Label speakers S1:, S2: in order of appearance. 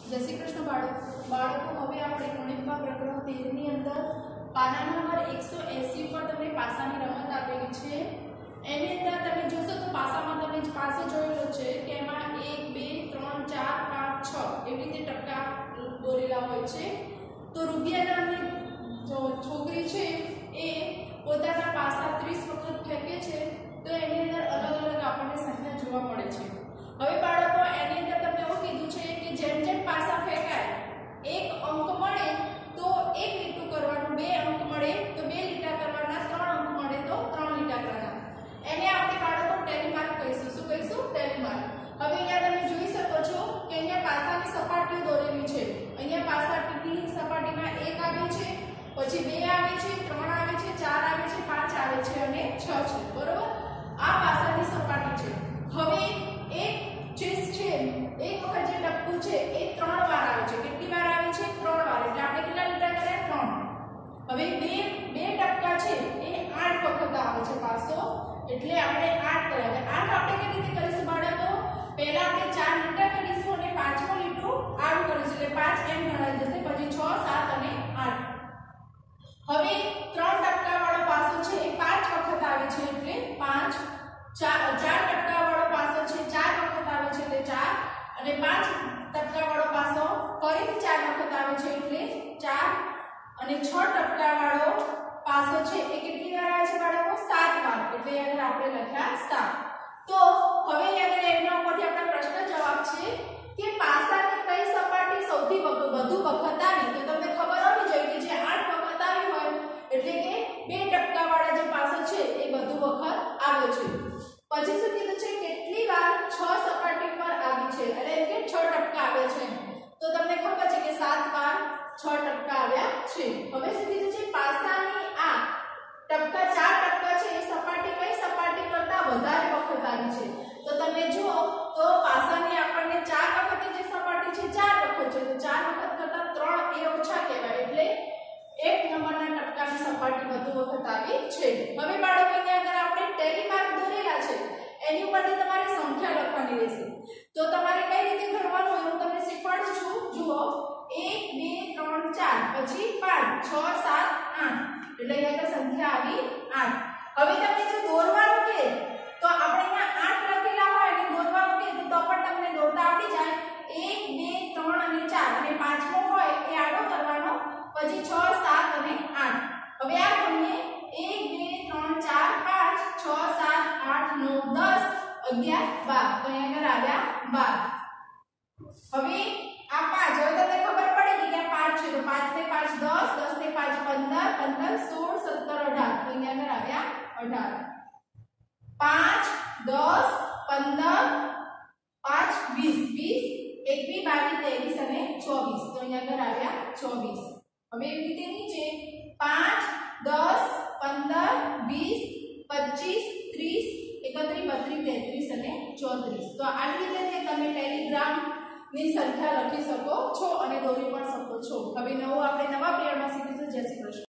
S1: जय श्री कृष्ण बाळको हवे આપણે ગણિતમાં પ્રકરણ 13 ની અંદર પાના નંબર 180 પર તમને પાસાની રમત આપેલી છે। એની અંદર તમે જોશો તો પાસામાં તમે પાસો જોયેલો છે કે એમાં 1 2 3 4 5 6 એવી રીતે ટપકા દોરેલા હોય છે। તો રૂબિયા નામની જો છોકરી છે એ પોતાના પાસા 30 વખત ફેંકે છે તો એની અંદર અલગ અલગ આપણને સંખ્યા જોવા મળે છે। હવે બાળકો એની અંદર તમને એવું કીધું છે કે જેમ જેમ પાસા ફેંકાય એક અંક મળે તો એક લીટું કરવાનું, બે અંક મળે તો બે લીટા કરવાના, ત્રણ અંક મળે તો ત્રણ લીટા કરવાના। એને આપણે બાળકો ટેલી માર્ક કહીશું। શું કહીશું? Tally mark. હવે અહીંયા તમે જોઈ શકો છો કે અહીંયા પાસાની સપાટીઓ દોરેલી છે। અહીંયા પાસાની સપાટીમાં 1 આવે છે, પછી 2 આવે છે, 3 આવે છે, 4 આવે છે, 5 આવે છે અને 6 છે। બરોબર? આ પાસાની સપાટી છે। હવે એક ચીઝ છે, એક વખત જે ટપકું છે એ 3 વાર આવે છે। કેટલી વાર આવે છે? 3 વાર। એટલે આપણે કેટલા લીટા કર્યા? 3। હવે બે ટપકા છે એ 8 વખત આવે છે પાસો, એટલે આપણે 8 કર્યા। 8 આપણે કેવી રીતે કરીશું બાળકો? પહેલા આપણે 4 લીટા કરીશું અને પાંચમો લીટું આડું કરીશું, એટલે 5 એમ ગણાઈ જશે, પછી 6 7 અને 8। હવે 3 ટપકા વાળો પાસો છે એ 5 વખત આવે છે, એટલે 5। 4 ટપકા વાળો પાસો છે 4 વખત આવે છે, એટલે 4। અને 5 ટપકા વાળો પાસો ફરીથી 4 વખત આવે છે, એટલે 4। અને 6 ટપકા વાળો પાસો છે એ કેટલી વાર આવે છે બાળકો? 7 વાર, એટલે અહીંયા આપણે લખ્યા 7। તો હવે અહીંયા એના ઉપરથી આપણા પ્રશ્ન જવાબ છે કે પાસાની કઈ સપાટી સૌથી વધુ વખત આવી? તો તમને ખબર હોવી જોઈએ કે જે 8 વખત આવી હોય એટલે કે બે ટપકા વાળા જે પાસો છે એ વધુ વખત આવ્યો છે। પછી શું કીધું છે? કેટલી વાર 6 સપાટી પર આવી છે, એટલે કે 6 ટપકા આવ્યા છે। તો તમને ખબર છે કે 7 વાર 6 ટપકા આવ્યા છે। હવે શું કીધું છે? પાસાની આ ટપકા 4 ટપકા છે એ સપાટી કઈ સપાટી કરતા વધારે વખત આવી છે? તો તમે જુઓ તો પાસાની આપણને 4 વખત જે સપાટી છે 4 વખત છે, તો 4 વખત કરતા 3 એ ઓછા કહેવાય, એટલે 1 નંબરના ટપકાની સપાટી વધુ વખત આવી છે। હવે બાળકો અહીંયા આગળ આપણે ટેલી માર્ક દોરેલા છે, એની ઉપરથી તમારે સંખ્યા લખવાની રહેશે। તો તમારે કઈ રીતે ગણવાનું હોય હું તમને શીખવાડું છું। જુઓ 1 2 3 4 પછી 5 6 7 8, એટલે અહીંયા સંખ્યા આવી 8। હવે તમે જો દોરવાનું કે તો આપણે અહીંયા 8 લખેલા હોય અને દોરવાનું કે તો પણ તમને દોરતા આવડી જાય। 1 2 3 અને 4 અને પાંચમો હોય એ આડો કરવાનો, પછી 6 7 અને 8। હવે આ ગણીએ 1 2 3 4 5 6 7 8 9 10 11 12, તો અહીંયા આવ્યા 12। હવે આ 5, હવે તમને ખબર પડી કે આ 5 છે, તો 5 ને 5 10, 10 ને 5 15, 15 16 17 18, તો અહીંયા આવ્યા 18। 5 10 15 5 20 21 22 23 અને 24, તો અહીંયા આવ્યા 24। હવે એવી રીતે નીચે 5 10 15 20 25 30 31 32 અને 34, તો આવી રીતે તમે ટેલિગ્રામ ની સંખ્યા લખી શકો છો અને દોરી પણ શકો છો। હવે નવા પીરિયડમાં શીખીશું। જય શ્રી કૃષ્ણ।